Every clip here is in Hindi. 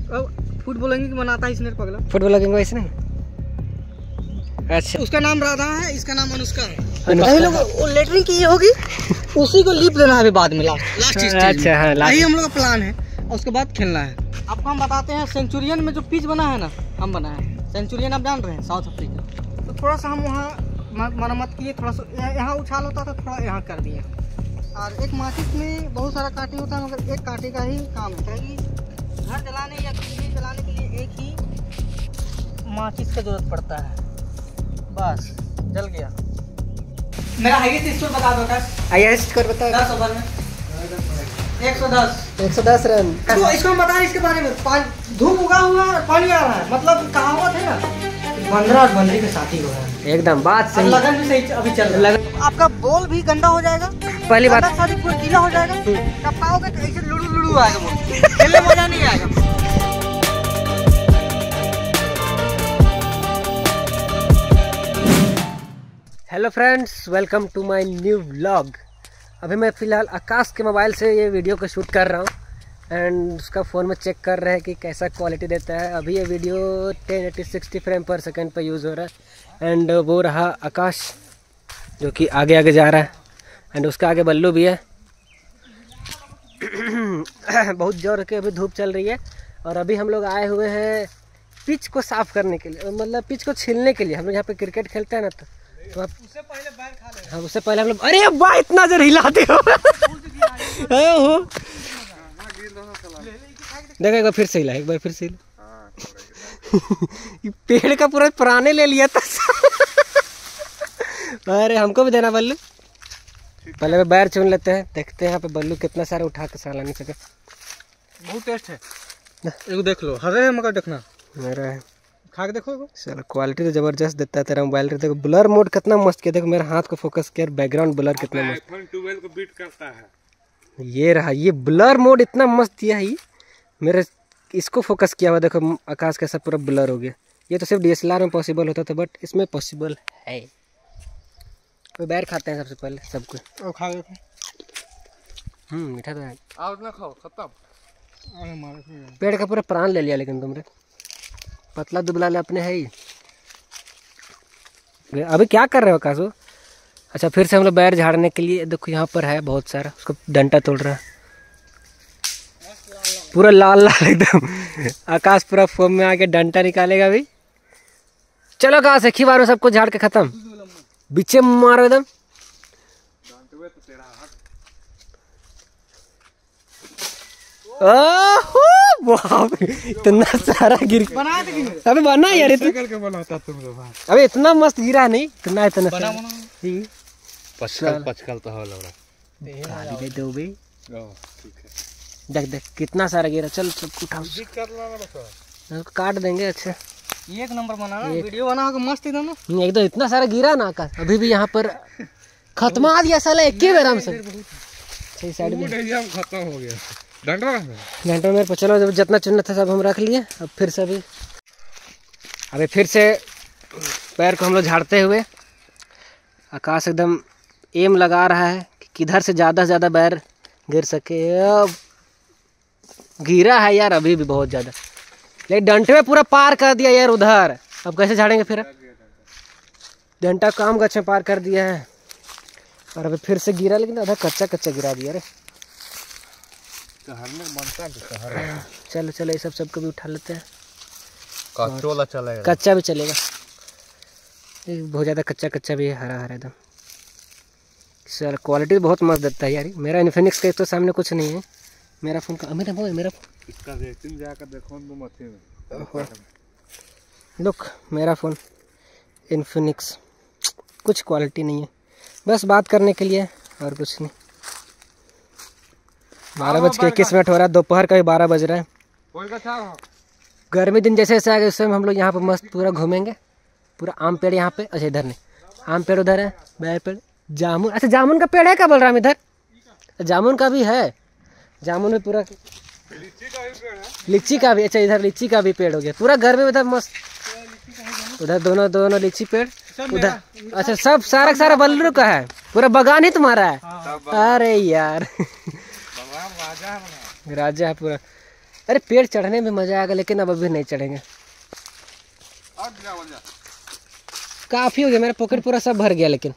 फूड ब्लॉगिंग बनाता है इसने पगला। फूड ब्लॉगिंग इसने। अच्छा, उसका नाम राधा है, इसका नाम अनुष्का है। लोग लेटरिंग की होगी, उसी को लीप देना है बाद में, लास्ट स्टेज। अच्छा हाँ, यही हम लोग का प्लान है और उसके बाद खेलना है। आपको हम बताते हैं, सेंचुरियन में जो पिच बना है ना, हम बनाए हैं। सेंचुरियन आप जान रहे हैं, साउथ अफ्रीका। तो थोड़ा सा हम वहाँ मरम्मत किए, थोड़ा सा यहाँ उछाल होता था, थोड़ा यहाँ कर दिए। और एक माचिस में बहुत सारा कांटे होता है, मगर एक कांटे का ही काम है, क्योंकि घर जलाने या चूल्हे जलाने के लिए एक ही माचिस का जरूरत पड़ता है। बस जल गया। मेरा हाईएस्ट स्कोर बता दो। हाईएस्ट स्कोर बता। 10 ओवर में 110 रन। इसको हम बता रहे इसके बारे में। धूप उगा हुआ है, पानी आ रहा है, मतलब कहावत है ना, बंदरा और बंदरी के साथी हो रहा है। एकदम बात सही। लगन भी सही अभी चल रहा है। आपका बॉल भी गंदा हो जाएगा, पहली बात सारी पूरा गीला हो जाएगा। टपकाओगे तो ऐसे लुड़ू लुड़ू आएगा, बॉल खेलने मजा नहीं आएगा। Hello friends, welcome to my new vlog. अभी मैं फ़िलहाल आकाश के मोबाइल से ये वीडियो को शूट कर रहा हूँ एंड उसका फ़ोन में चेक कर रहे हैं कि कैसा क्वालिटी देता है। अभी ये वीडियो 1080 60 फ्रेम पर सेकंड पर यूज़ हो रहा है एंड वो रहा आकाश जो कि आगे आगे जा रहा है एंड उसका आगे बल्लू भी है। बहुत जोर के अभी धूप चल रही है और अभी हम लोग आए हुए हैं पिच को साफ़ करने के लिए, मतलब पिच को छीलने के लिए। हम लोग यहाँ पे क्रिकेट खेलते हैं ना, तो आप उससे पहले बैर खा ले। हाँ, उससे पहले हम लोग, अरे वाह इतना जर हिलाते हो। देखो एक बार फिर से हिला, एक बार फिर से हिला। पेड़ का पूरा पुराने ले लिया था। अरे हमको भी देना बल्लू। पहले बैर चुन लेते हैं, देखते हैं यहाँ पे बल्लू कितना सारा उठा के साला नहीं सके। बहुत टेस्ट है, एक देख लो। हरे है मगर देखना मेरा है, खा के देखो। चलो क्वालिटी तो जबरदस्त देता है तेरा मोबाइल। देखो ब्लर मोड कितना मस्त किया, देखो मेरे हाथ को फोकस किया, बैकग्राउंड ब्लर कितना मस्त। iPhone 12 को बीट करता है। ये रहा, ये ब्लर मोड इतना मस्त दिया है। मेरे इसको फोकस किया हुआ, देखो आकाश कैसा पूरा ब्लर हो गया। ये तो सिर्फ DSLR में पॉसिबल होता था, बट इसमें पॉसिबल है। कोई बैर खाते हैं सबसे पहले सब कुछ। खा देखो। मीठा तो है। आओ ना खाओ, खत्म। पेड़ का पूरा प्राण ले लिया, लेकिन तुमने पतला दुबला ले अपने है ही। अभी क्या कर रहे हो कासू? अच्छा, फिर से हम लोग बैर झाड़ने के लिए, देखो यहाँ पर है बहुत सारा, उसको डंटा तोड़ रहा है पूरा लाल लाल एकदम। आकाश पूरा फोम में आके डंटा निकालेगा अभी। चलो कहाँ से खिवारो सबको झाड़ के खत्म, बीचे मारो एकदम। इतना सारा गिर अबे बना यार, करके बनाता तुम लोग। अबे इतना मस्त गिरा नहीं, इतना पचकल तो हो लग रहा है। देख देख कितना सारा गिरा। चल सब उठाओ, काट देंगे। अच्छा एक नंबर बना, वीडियो बना के मस्त एकदम। एकदम इतना सारा गिरा ना आकाश, अभी भी यहाँ पर खत्मा दिया साला एक ही बेराम से। सही साइड में खत्म हो गया। डंडा मेरे पर। चलो जब जितना चुनना था सब हम रख लिए। अब फिर से अभी फिर से पैर को हम लोग झाड़ते हुए, आकाश एकदम एम लगा रहा है कि किधर से ज़्यादा बैर गिर सके। अब गिरा है यार अभी भी बहुत ज़्यादा, लेकिन डंटे में पूरा पार कर दिया यार उधर। अब कैसे झाड़ेंगे फिर? डंटा काम गच्छ में पार कर दिया है और अभी फिर से गिरा, लेकिन आधा कच्चा गिरा दिया। अरे चलो चलो ये सबको भी उठा लेते हैं। चलेगा, कच्चा भी चलेगा, बहुत ज़्यादा कच्चा भी है, हरा एकदम। सर क्वालिटी बहुत मस्त देता है यार। मेरा इन्फिनिक्स का तो सामने कुछ नहीं है। मेरा फ़ोन का मेरा इसका रेटिंग जाकर देखो तुम अथी में। लुक मेरा फ़ोन इन्फिनिक्स, कुछ क्वालिटी नहीं है, बस बात करने के लिए और कुछ नहीं। 12:21 हो रहा है, दोपहर का भी 12 बज रहा है। गर्मी दिन जैसे जैसे आ गए उस समय हम लोग यहाँ पर मस्त पूरा घूमेंगे। पूरा आम पेड़ यहाँ पे, अच्छा इधर नहीं, आम पेड़ उधर है, बैर पेड़, जामुन। अच्छा जामुन का पेड़ है क्या बोल रहा है इधर? जामुन का भी है, जामुन में पूरा। लीची का भी, अच्छा इधर लीची का भी पेड़ हो गया पूरा। घर में उधर मस्त, उधर दोनों लीची पेड़ उधर। अच्छा सब सारा बल्लू का है, पूरा बगान ही तुम्हारा है। अरे यार राजा है पूरा। अरे पेड़ चढ़ने में मजा आएगा, लेकिन अब अभी नहीं चढ़ेंगे। काफी हो गया, मेरा पॉकेट पूरा सब भर गया, लेकिन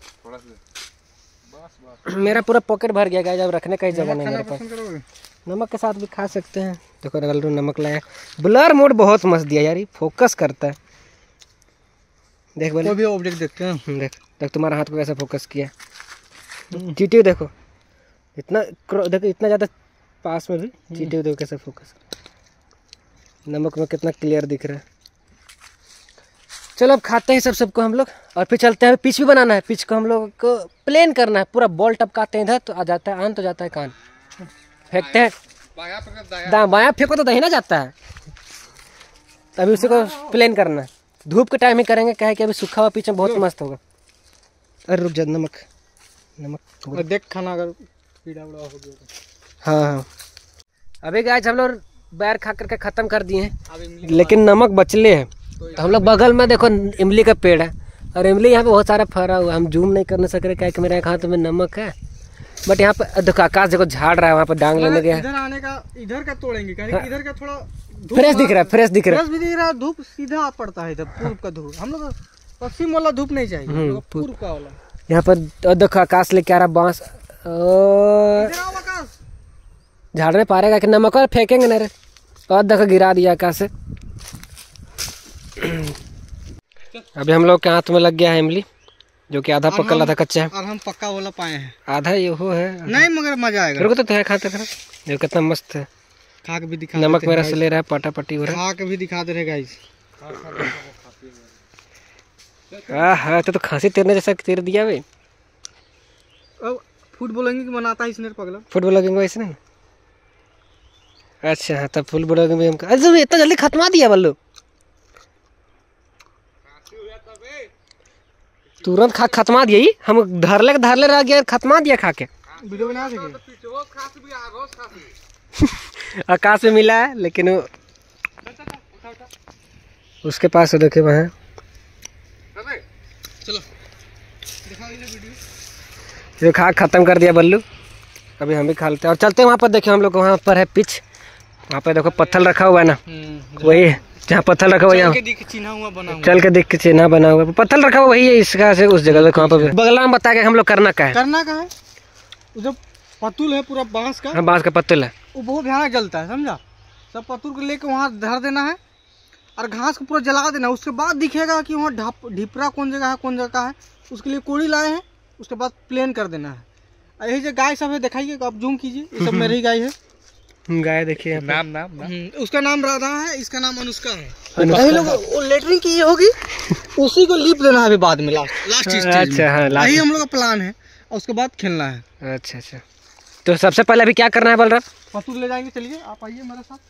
मेरा पूरा पॉकेट भर गया गाइस। अब रखने का ही जगह नहीं मेरे पास। नमक के साथ भी खा सकते हैं। देखो रगलू नमक लाया। ब्लर मोड बहुत मस्त दिया यार, ये फोकस करता है। देख बोले कोई भी ऑब्जेक्ट देखते हैं। देख देख तुम्हारा हाथ को कैसे फोकस किया। चीटी देखो इतना, देखो इतना ज़्यादा पास में भी चीटी देखो कैसे फोकस। नमक में कितना क्लियर दिख रहा है। चलो अब खाते हैं सबको हम लोग, और फिर चलते हैं। पिच भी बनाना है, पिच को हम लोग को प्लेन करना है। पूरा बॉल टपकाते हैं इधर तो आ जाता है, आन तो जाता है कान। फेंकते हैं बाया फेंको तो दहीना जाता है। अभी उसी को प्लेन करना है। धूप के टाइम ही करेंगे, क्या है कि अभी सूखा हुआ पिच में बहुत मस्त होगा। अरे रुक जा, नमक देख खाना अगर कीड़ा उड़ा हो गया। हाँ अभी गाइस हम लोग बैर खा करके ख़त्म कर दिए हैं, लेकिन नमक बचले है। तो हम लोग बगल में देखो इमली का पेड़ है, और इमली यहाँ पे बहुत सारा फरा हुआ है। हम जूम नहीं करना सक रहे, क्या कि मेरे हाथ में नमक है। बट यहाँ पे देखो आकाश देखो झाड़ रहा है, वहाँ पे डांग लेने गया। इधर आने का, इधर का तोड़ेंगे, इधर का थोड़ा फ्रेश दिख रहा है, फ्रेश दिख रहा है। भी दिख रहा है। धूप सीधा पड़ता है इधर, पूर्व का धूप। हम लोग पश्चिम वाला धूप नहीं चाहिए, पूर्व का वाला। यहाँ पर देखो आकाश लेके आ रहा बांस, झाड़ में पारेगा कि नमक और फेंकेंगे ना रे। और देखो गिरा दिया आकाश से। अभी हम लोग के हाथ में लग गया है इमली, जो कि आधा पका था, कच्चा है। और हम पक्का वाला पाए हैं। आधा ये हो है नहीं, मगर मजा आएगा। रुको तो है, खाते खा देखो कितना मस्त है। खा के भी दिखा, नमक मेरा से ले रहा है, पाटा पट्टी हो रहा है। खा के भी दिखा दे रहे गाइस। हाँ तो खांसी तेरने जैसा तेर दिया भाई। अब फूड ब्लॉगिंग बनाता है इसने पगला। फूड ब्लॉगिंग वैसे नहीं। अच्छा हाँ, तब फूड ब्लॉगिंग में हमका अरे इतना जल्दी खत्मा दिया बल्लू। तुरंत खा खत्मा दिया ही। हम धरले रह गया, खत्मा दिया खा के। वीडियो बना सके। आकाश में मिला है, लेकिन वो उसके पास देखे वहाँ। चलो ये खा खत्म कर दिया बल्लू। अभी हम भी खा लेते हैं और चलते हैं। वहाँ पर देखिए हम लोग, वहाँ पर है पिच। वहाँ पे देखो पत्थर रखा हुआ है ना, वही जहाँ पत्थर रखा हुआ है। चल के देख के चिन्हा बना हुआ पत्थर रखा हुआ, वही है इसका से उस जगह। वहाँ पर बगला में बता के हम लोग करना क्या है। जो पतुल है पूरा बांस का। हाँ, बांस का पतुल है, वो बहुत भयानक जलता है, समझा। सब पतुल को लेके वहाँ धर देना है और घास को पूरा जला देना। उसके बाद दिखेगा कि वहाँ ढिपरा कौन जगह है। उसके लिए कोड़ी लाए हैं, उसके बाद प्लेन कर देना है। यही जो गाय सब है दिखाइए, आप जूम कीजिए, ये सब मेरी गाय है। गाय देखिए नाम उसका नाम राधा है, इसका नाम अनुष्का है। लोग लेटरिंग की होगी, उसी को लीप देना है अभी बाद में, लास्ट चीज। अच्छा हाँ, यही हम लोग का प्लान है, और उसके बाद खेलना है। अच्छा तो सबसे पहले अभी क्या करना है बलराम? पतुल ले जाएंगे, चलिए आप आइए मेरे साथ।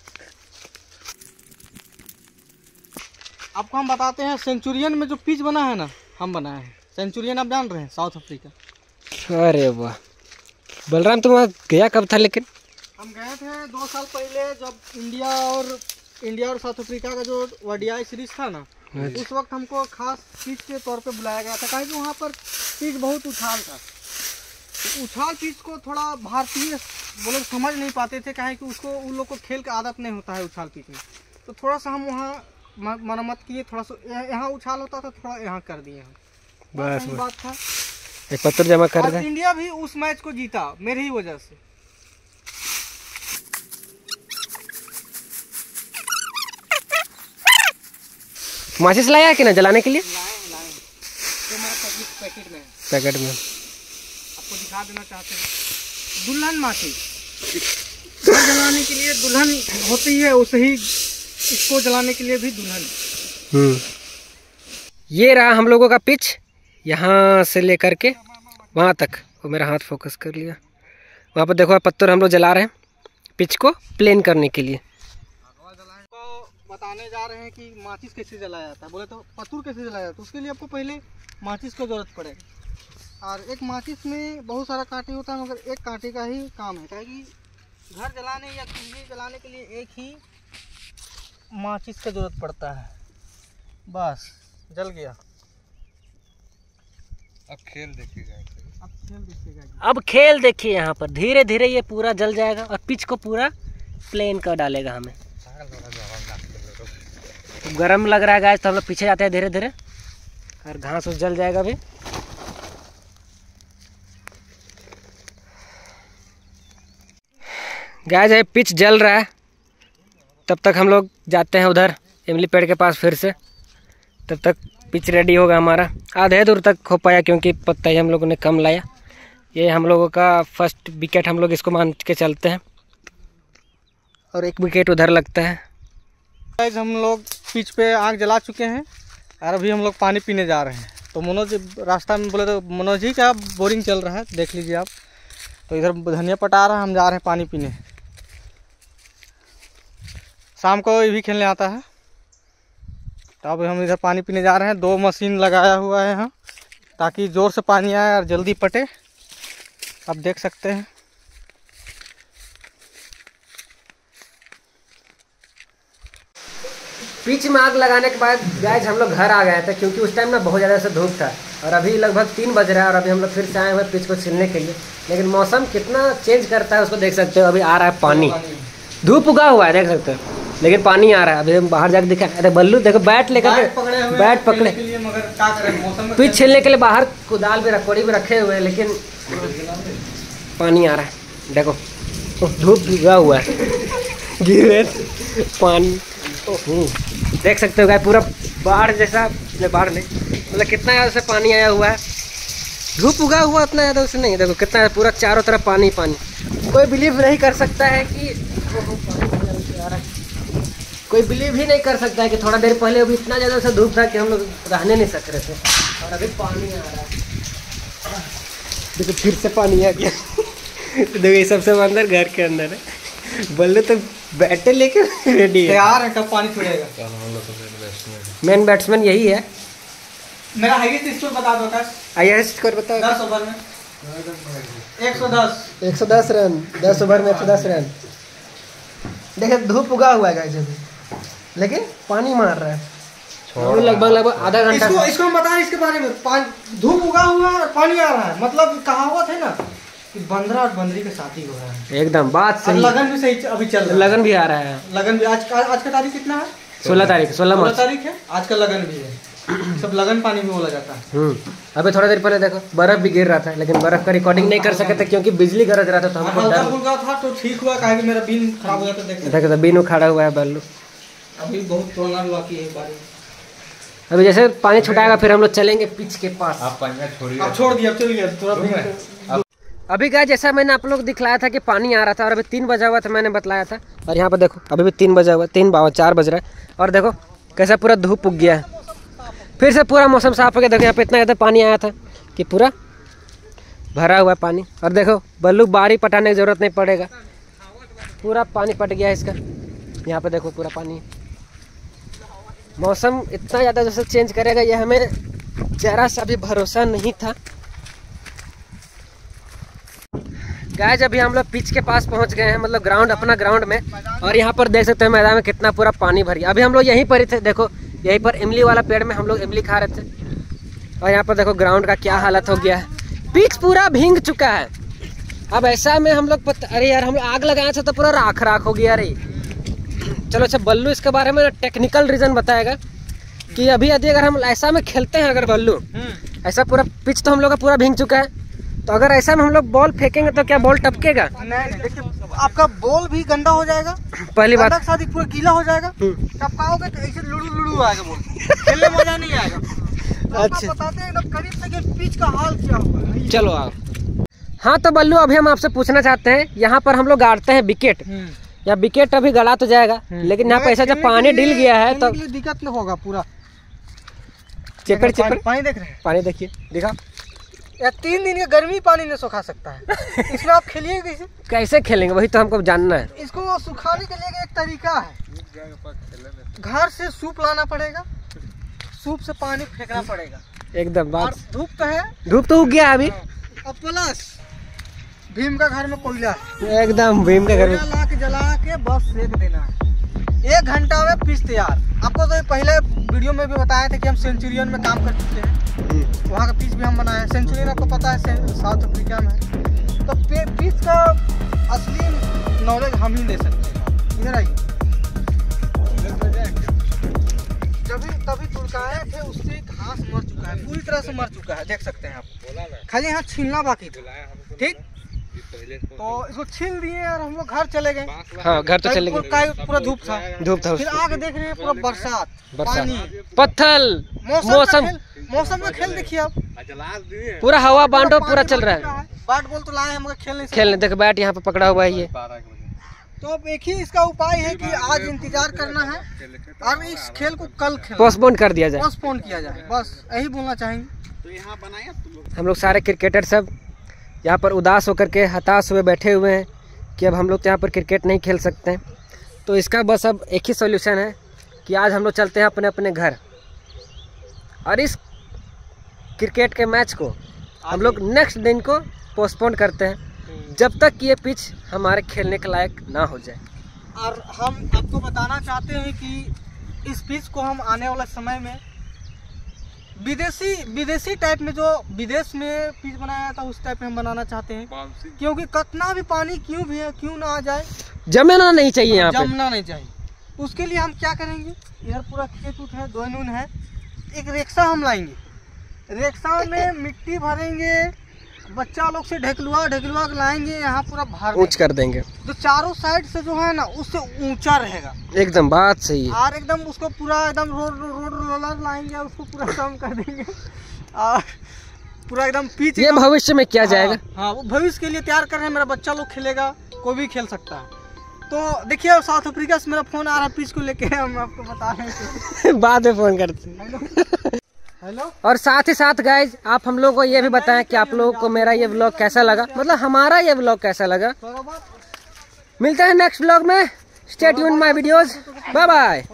आपको हम बताते हैं सेंचुरियन में जो पिच बना है ना, हम बनाए हैं। सेंचुरियन आप जान रहे हैं, साउथ अफ्रीका। अरे वाह बलराम, तुम वहाँ गया कब था? लेकिन हम गए थे 2 साल पहले, जब इंडिया और साउथ अफ्रीका का जो ODI सीरीज था ना, उस वक्त हमको खास पिच के तौर पे बुलाया गया था। कहीं वहाँ पर पिच बहुत उछाल था। तो उछाल पिच को थोड़ा भारतीय वो लोग समझ नहीं पाते थे, कहीं कि उसको उन लोग को खेल का आदत नहीं होता है उछाल पिच में। तो थोड़ा सा हम वहाँ मरम्मत किए, थोड़ा सा यहाँ उछाल होता था, थोड़ा यहाँ कर दिए हम। बस बात था। एक पत्थर जमा कर दे। इंडिया भी उस मैच को जीता मेरी ही वजह से। माचिस लाया है कि ना जलाने के लिए? लाए तो हमारा पैकेट में आपको दिखा देना चाहते हैं। दुल्हन माचिस जलाने के लिए दुल्हन होती है, उसे ही इसको जलाने के लिए भी दुल्हन। ये रहा हम लोगों का पिच, यहाँ से लेकर के वहाँ तक। वो मेरा हाथ फोकस कर लिया। वहाँ पर देखो पत्थर हम लोग जला रहे हैं पिच को प्लेन करने के लिए। बताने जा रहे हैं कि माचिस कैसे जलाया जाता है। बोले तो पत्थर कैसे जलाया जाता है, उसके लिए आपको पहले माचिस की जरूरत पड़ेगी। और एक माचिस में बहुत सारा कांटे होता है, मगर एक कांटे का ही काम है। क्या कि घर जलाने या चूल्हे जलाने के लिए एक ही माचिस का जरूरत पड़ता है। बस जल गया। अब खेल देखिएगा। अब खेल देखिए, यहाँ पर धीरे धीरे ये पूरा जल जाएगा और पिच को पूरा प्लेन कर डालेगा हमें। गरम लग रहा है गाइस, तो हम लोग पीछे जाते हैं धीरे धीरे, और घास उस जल जाएगा अभी। गाइस ये पिच जल रहा है, तब तक हम लोग जाते हैं उधर इमली पेड़ के पास फिर से, तब तक पिच रेडी होगा हमारा। आधे दूर तक हो पाया क्योंकि पत्ता ही हम लोगों ने कम लाया। ये हम लोगों का फर्स्ट विकेट हम लोग इसको मान के चलते हैं, और एक विकेट उधर लगता है। गाइस हम लोग पिच पे आग जला चुके हैं और अभी हम लोग पानी पीने जा रहे हैं। तो मनोज रास्ता में बोले तो मनोज जी का बोरिंग चल रहा है, देख लीजिए आप। तो इधर धनिया पटा रहा है, हम जा रहे हैं पानी पीने। शाम को ये भी खेलने आता है। तो अब हम इधर पानी पीने जा रहे हैं। 2 मशीन लगाया हुआ है यहाँ, ताकि ज़ोर से पानी आए और जल्दी पटे। आप देख सकते हैं। पिच में आग लगाने के बाद गाइस हम लोग घर आ गए थे, क्योंकि उस टाइम ना बहुत ज़्यादा से धूप था, और अभी लगभग 3 बज रहा है, और अभी हम लोग फिर से आए हुए पिच को छिलने के लिए। लेकिन मौसम कितना चेंज करता है उसको देख सकते हो। अभी आ रहा है पानी, धूप उगा हुआ है देख सकते हो, लेकिन पानी आ रहा है। अभी हम बाहर जाकर दिखा, अरे बल्लू देखो बैट लेकर, बैट पकड़े पिच छिलने के लिए बाहर कुदाल भी रखोड़ी भी रखे हुए हैं, लेकिन पानी आ रहा है। देखो धूप उगा हुआ है, गिरे पानी देख सकते हो गाइस, पूरा बाढ़ जैसा, बाढ़ नहीं मतलब कितना ज़्यादा से पानी आया हुआ है। धूप उगा हुआ उतना ज़्यादा उसे नहीं, देखो कितना पूरा चारों तरफ पानी पानी। कोई बिलीव नहीं कर सकता है कि कोई बिलीव ही नहीं कर सकता है कि थोड़ा देर पहले अभी इतना ज़्यादा सा धूप था कि हम लोग रहने नहीं सक रहे थे, और अभी पानी आ रहा है। देखो फिर से पानी आ गया। देखो ये सबसे अंदर घर के अंदर है। बल्ले तो बैटे लेके रेडी है, तैयार है, कब पानी छोड़ेगा। मेन बैट्समैन यही है। मेरा हाईएस्ट स्कोर बता दो काश। हाईएस्ट स्कोर बताओ। 10 ओवर में 110 रन, 10 ओवर में 110 रन। देखिए धूप उगा हुआ है गाइस अभी, लेकिन पानी मार रहा है लगभग आधा घंटा। इसको हम बता रहे इसके बारे में। धूप उगा हुआ है, पानी आ रहा है, मतलब कहावत है ना कि बंदरा और बंदरी के साथ ही हो रहा है। एकदम बात सही। लगन भी सही अभी चल रहा है, लगन भी आ रहा है। लगन भी आज का तारीख कितना है? 16 तारीख, 16 तारीख है। आज का लगन भी है। सब लगन पानी भी बोला जाता है। अभी थोड़ा देर पहले देखो बर्फ भी गिर रहा था, लेकिन बर्फ का रिकॉर्डिंग नहीं कर सके थे क्योंकि बिजली गरज रहा था, तो हमको हल्का फुल्का था तो ठीक हुआ, काहे कि मेरा बीन खराब हो जाता। देखो बीन उखाड़ा हुआ है बल्लू। अभी बहुत तोड़ना भी बाकी है बारी। अभी जैसे पानी छुटाएगा फिर हम लोग चलेंगे पिच के पास। आप पानी छोड़िए, अब छोड़ दिया, अब चल गया थोड़ा। अभी क्या जैसा मैंने आप लोग दिखलाया था कि पानी आ रहा था, और अभी 3 बजा हुआ था मैंने बतलाया था, और यहाँ पर देखो अभी भी 3 बजा हुआ, 4 बज रहा है, और देखो कैसा पूरा धूप उग गया है। फिर से पूरा मौसम साफ हो गया। देखो यहाँ पे इतना ज़्यादा पानी आया था कि पूरा भरा हुआ है पानी, और देखो बल्लू बारी पटाने की ज़रूरत नहीं पड़ेगा, पूरा पानी पट गया है इसका। यहाँ पे देखो पूरा पानी। मौसम इतना ज़्यादा जैसे चेंज करेगा ये हमें जरा सा भी भरोसा नहीं था। गाइस अभी हम लोग पिच के पास पहुंच गए हैं, मतलब ग्राउंड, अपना ग्राउंड में, और यहाँ पर देख सकते हैं मैदान में कितना पूरा पानी भर गया। अभी हम लोग यहीं पर ही थे, देखो यहीं पर इमली वाला पेड़ में हम लोग इमली खा रहे थे, और यहाँ पर देखो ग्राउंड का क्या हालत हो गया है। पिच पूरा भीग चुका है। अब ऐसा में हम लोग अरे यार हम आग लगाए थे तो पूरा राख हो गया। अरे चलो अच्छा, बल्लू इसके बारे में टेक्निकल रीज़न बताएगा कि अभी यदि अगर हम ऐसा में खेलते हैं, अगर बल्लू ऐसा पूरा पिच तो हम लोग का पूरा भीग चुका है, तो अगर ऐसा में हम लोग बॉल फेंकेंगे तो क्या बॉल टपकेगा? नहीं, देखिए आपका बॉल भी गंदा हो जाएगा। पहली बात साथ ही पूरा गीला हो जाएगा, टपकाओगे तो ऐसे लुड़ू आएगा, बॉल खेलने में मजा नहीं आएगा। अच्छा बताते हैं एकदम करीब से कि पिच का हाल क्या होगा। चलो आप। हाँ तो बल्लू अभी हम आपसे पूछना चाहते हैं, यहाँ पर हम लोग गाड़ते हैं विकेट, या विकेट अभी गड़ा तो जाएगा, लेकिन यहाँ पे ऐसा जब पानी डिल गया है तो दिक्कत नहीं होगा। पूरा चिपड़ पानी देख रहे हैं, पानी देखिए दिखा। या 3 दिन का गर्मी पानी नहीं सुखा सकता है। इसमें आप खेलिए कैसे? कैसे खेलेंगे वही तो हमको जानना है। इसको सुखाने के लिए एक तरीका है, घर से सूप लाना पड़ेगा, सूप से पानी फेंकना पड़ेगा। एकदम बात। धूप तो है, धूप तो उग गया अभी। अब प्लस भीम का घर में कोयला है, एकदम भीम के घर में ला के जला के बस सेक देना है। 1 घंटा में पिच तैयार। आपको तो पहले वीडियो में भी बताया था कि हम सेंचुरियन में काम कर चुके हैं, वहाँ का पिच भी हम बनाए हैं। सेंचुरियन आपको पता है साउथ अफ्रीका में है, तो पिच का असली नॉलेज हम ही दे सकते हैं। इधर आइए, है, पूरी तरह से मर चुका है, देख सकते हैं आप। खाली यहाँ छीलना बाकी था, ठीक। तो इसको छील दिए और हम लोग घर चले गए। हाँ, घर तो चले गए। पूरा धूप था। फिर आगे देख रहे हैं पूरा बरसात, पानी, पत्थल, मौसम का खेल देखिए आप। पूरा हवा बांटो पूरा चल रहा है। बैट बॉल तो लाए हम खेल नहीं सकते। खेलने देख, बैट यहाँ पे पकड़ा हुआ है ये। तो अब एक ही इसका उपाय है कि आज इंतजार करना है और इस खेल को कल पोस्टपोन कर दिया जाए, पोस्टपोन किया जाए, बस यही बोलना चाहेंगे। तो यहाँ बनाया हम लोग सारे क्रिकेटर सब यहाँ पर उदास होकर के हताश हुए बैठे हुए हैं कि अब हम लोग तो यहाँ पर क्रिकेट नहीं खेल सकते हैं। तो इसका बस अब एक ही सॉल्यूशन है कि आज हम लोग चलते हैं अपने अपने घर और इस क्रिकेट के मैच को हम लोग नेक्स्ट दिन को पोस्टपोन करते हैं जब तक कि ये पिच हमारे खेलने के लायक ना हो जाए। और हम आपको बताना चाहते हैं कि इस पिच को हम आने वाले समय में विदेशी टाइप में, जो विदेश में पिच बनाया था उस टाइप में हम बनाना चाहते हैं, क्योंकि कितना भी पानी क्यों भी है क्यों ना आ जाए, जमना नहीं चाहिए, यहाँ पे जमना नहीं चाहिए। उसके लिए हम क्या करेंगे, इधर पूरा खेत उत है, दो नून है, एक रेक्सा हम लाएंगे, रेक्सा में मिट्टी भरेंगे, बच्चा लोग से ढेकलुआ लाएंगे, यहाँ पूरा भर ऊंच कर देंगे, तो चारों साइड से जो है ना उससे ऊंचा रहेगा। एकदम बात सही है। और एकदम उसको पूरा एकदम रोड रोलर लाएंगे, उसको पूरा कम कर देंगे और पूरा एकदम पिच। ये भविष्य में किया जाएगा। हाँ, वो भविष्य के लिए तैयार कर रहे हैं। मेरा बच्चा लोग खेलेगा, कोई भी खेल सकता है। तो देखिए साउथ अफ्रीका से मेरा फोन आ रहा है पिच को लेके, हम आपको बता रहे हैं बाद में फोन करते हैं। हेलो। और साथ ही साथ गाइज आप हम लोग को ये भी बताएं कि आप लोगों को मेरा ये व्लॉग कैसा लगा, मतलब हमारा ये व्लॉग कैसा लगा। मिलते हैं नेक्स्ट व्लॉग में। Stay tuned my videos. Bye bye.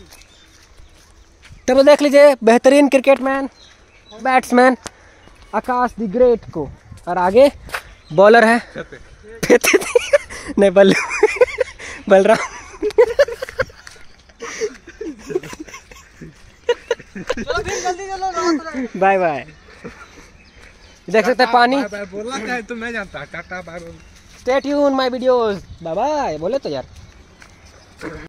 तब देख लीजिए बेहतरीन cricket man batsman Akash the great को, और आगे बॉलर है नहीं बलराम। Bye bye. देख सकते हैं पानी बोलना क्या है तो मैं जानता। Tata bye. Stay tuned my videos. Bye bye बोले तो यार।